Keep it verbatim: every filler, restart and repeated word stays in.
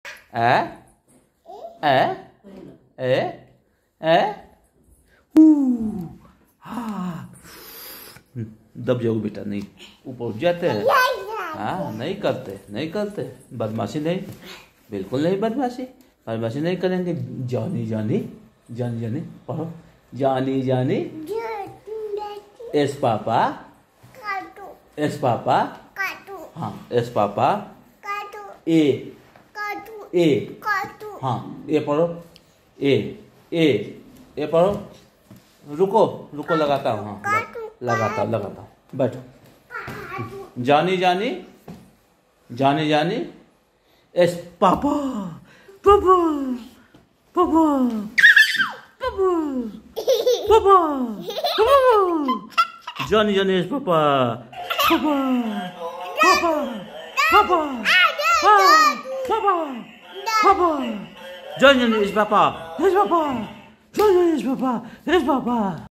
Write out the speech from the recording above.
ए ए ए ए दब जाओ बेटा, नहीं ऊपर उठ जाते हैं। हाँ नहीं करते, नहीं करते बदमाशी, नहीं बिल्कुल नहीं बदमाशी, बदमाशी नहीं करेंगे। जानी जानी जानी जानी पढ़ो, जानी जानी एस पापा, एस पापा, हाँ एस पापा, ए ए, हाँ ए पढ़ो, ए ए ए पढ़ो। रुको रुको लगाता हूँ, हाँ लगाता हूँ लगाता हूँ, बैठो। जानी जानी जानी जानी एस पापा पापा पापा पापा पापा पापा, जानी जानी एस पापा पापा पापा पापा पापा पापा, जानी जानी एस पापा एस पापा, जानी जानी एस पापा एस पापा।